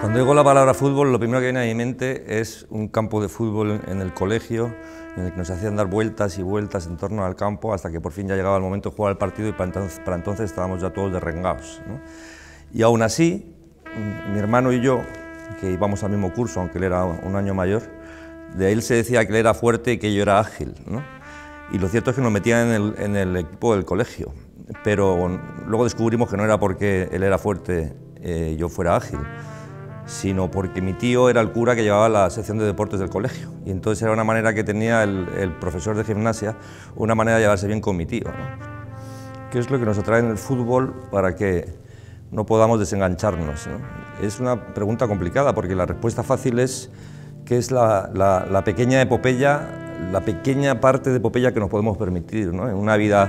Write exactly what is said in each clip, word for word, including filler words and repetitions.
Cuando digo la palabra fútbol, lo primero que viene a mi mente es un campo de fútbol en el colegio, en el que nos hacían dar vueltas y vueltas en torno al campo hasta que por fin ya llegaba el momento de jugar el partido y para entonces, para entonces estábamos ya todos derrengados, ¿no? Y aún así, mi hermano y yo, que íbamos al mismo curso, aunque él era un año mayor, de él se decía que él era fuerte y que yo era ágil, ¿no? Y lo cierto es que nos metían en el, en el equipo del colegio, pero luego descubrimos que no era porque él era fuerte eh, y yo fuera ágil, sino porque mi tío era el cura que llevaba la sección de deportes del colegio, y entonces era una manera que tenía el, el profesor de gimnasia, una manera de llevarse bien con mi tío, ¿no? ¿Qué es lo que nos atrae en el fútbol para que no podamos desengancharnos, ¿no? Es una pregunta complicada, porque la respuesta fácil es que es la, la, la pequeña epopeya, la pequeña parte de epopeya que nos podemos permitir, ¿no? En una vida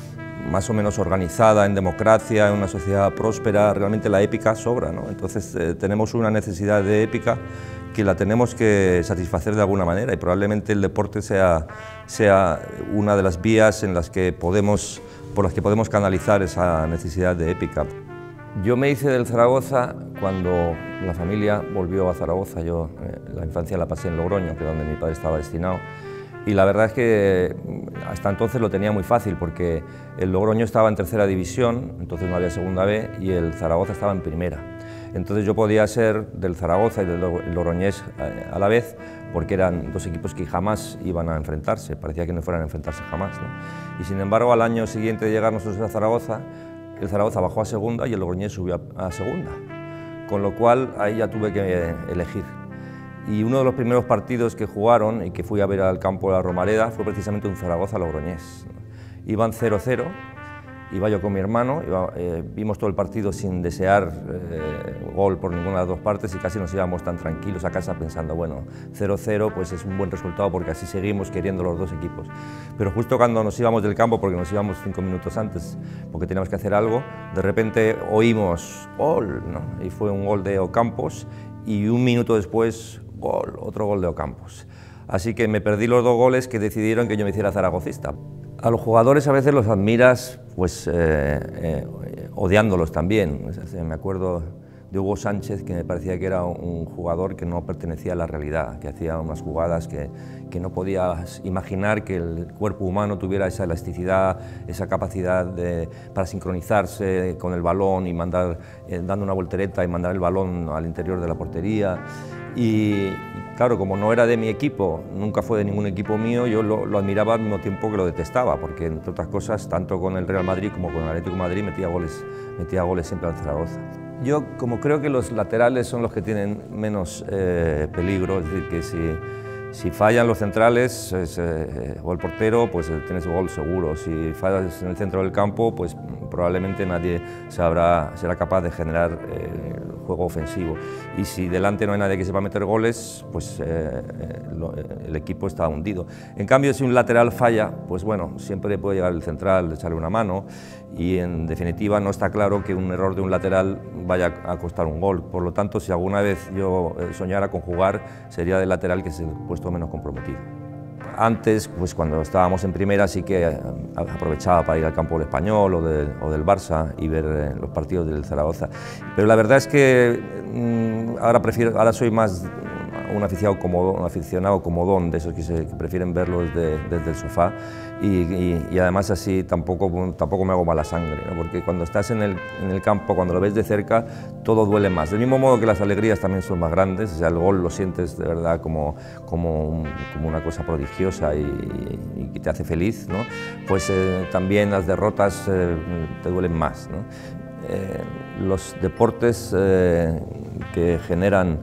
más o menos organizada, en democracia, en una sociedad próspera, realmente la épica sobra, ¿no? Entonces eh, tenemos una necesidad de épica que la tenemos que satisfacer de alguna manera, y probablemente el deporte sea, sea una de las vías en las que podemos, por las que podemos canalizar esa necesidad de épica. Yo me hice del Zaragoza cuando la familia volvió a Zaragoza. Yo eh, la infancia la pasé en Logroño, que es donde mi padre estaba destinado. Y la verdad es que hasta entonces lo tenía muy fácil, porque el Logroño estaba en tercera división, entonces no había segunda B, y el Zaragoza estaba en primera. Entonces yo podía ser del Zaragoza y del Logroñés a la vez, porque eran dos equipos que jamás iban a enfrentarse, parecía que no fueran a enfrentarse jamás, ¿no? Y sin embargo, al año siguiente de llegar nosotros a Zaragoza, el Zaragoza bajó a segunda y el Logroñés subió a segunda, con lo cual ahí ya tuve que elegir. Y uno de los primeros partidos que jugaron y que fui a ver al campo de la Romareda fue precisamente un Zaragoza-Logroñés. Iban cero cero, iba yo con mi hermano, iba, eh, vimos todo el partido sin desear eh, gol por ninguna de las dos partes, y casi nos íbamos tan tranquilos a casa pensando, bueno, cero cero pues es un buen resultado, porque así seguimos queriendo los dos equipos. Pero justo cuando nos íbamos del campo, porque nos íbamos cinco minutos antes, porque teníamos que hacer algo, de repente oímos gol, ¿no? Y fue un gol de Ocampos, y un minuto después gol, otro gol de Ocampos. Así que me perdí los dos goles que decidieron que yo me hiciera zaragocista. A los jugadores a veces los admiras pues, eh, eh, odiándolos también. Me acuerdo de Hugo Sánchez, que me parecía que era un jugador que no pertenecía a la realidad, que hacía unas jugadas que, que no podías imaginar que el cuerpo humano tuviera esa elasticidad, esa capacidad de, para sincronizarse con el balón y mandar, eh, dando una voltereta y mandar el balón al interior de la portería. Y claro, como no era de mi equipo, nunca fue de ningún equipo mío, yo lo, lo admiraba al mismo tiempo que lo detestaba, porque entre otras cosas, tanto con el Real Madrid como con el Atlético de Madrid metía goles, metía goles siempre al Zaragoza. Yo, como creo que los laterales son los que tienen menos eh, peligro, es decir, que si, si fallan los centrales es, eh, o el portero, pues tienes gol seguro. Si fallas en el centro del campo, pues probablemente nadie sabrá, será capaz de generar eh, juego ofensivo. Y si delante no hay nadie que sepa meter goles, pues eh, lo, el equipo está hundido. En cambio, si un lateral falla, pues bueno, siempre puede llegar el central, echarle una mano, y en definitiva no está claro que un error de un lateral vaya a costar un gol. Por lo tanto, si alguna vez yo soñara con jugar, sería del lateral, que es el puesto menos comprometido. Antes, pues cuando estábamos en primera, sí que aprovechaba para ir al campo del Español o, de, o del Barça y ver eh, los partidos del Zaragoza. Pero la verdad es que mmm, ahora, prefiero, ahora soy más un aficionado comodón, un aficionado comodón, de esos que, se, que prefieren verlo desde, desde el sofá, y, y, y además así tampoco, tampoco me hago mala sangre, ¿no? Porque cuando estás en el, en el campo, cuando lo ves de cerca, todo duele más. Del mismo modo que las alegrías también son más grandes, o sea, el gol lo sientes de verdad como, como, un, como una cosa prodigiosa y, y, y te hace feliz, ¿no? Pues eh, también las derrotas eh, te duelen más, ¿no? Eh, los deportes eh, que generan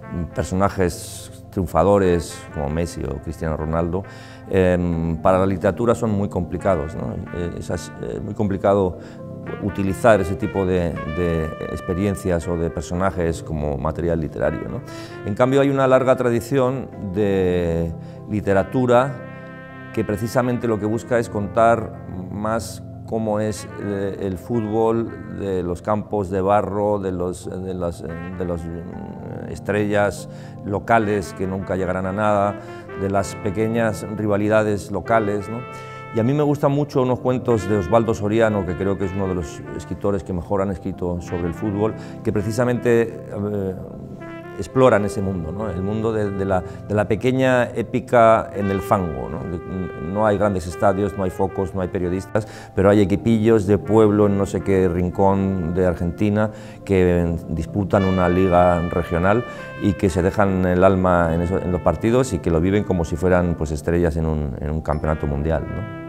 personajes triunfadores como Messi o Cristiano Ronaldo, eh, para la literatura son muy complicados, ¿no? Eh, es, es muy complicado utilizar ese tipo de, de experiencias o de personajes como material literario, ¿no? En cambio, hay una larga tradición de literatura que precisamente lo que busca es contar más cómo es el fútbol de los campos de barro, de, los, de, las, de las estrellas locales que nunca llegarán a nada, de las pequeñas rivalidades locales, ¿no? Y a mí me gustan mucho unos cuentos de Osvaldo Soriano, que creo que es uno de los escritores que mejor han escrito sobre el fútbol, que precisamente eh, exploran ese mundo, ¿no? El mundo de, de, la, de la pequeña épica en el fango, ¿no? No hay grandes estadios, no hay focos, no hay periodistas, pero hay equipillos de pueblo en no sé qué rincón de Argentina que disputan una liga regional y que se dejan el alma en, eso, en los partidos y que lo viven como si fueran pues, estrellas en un, en un campeonato mundial, ¿no?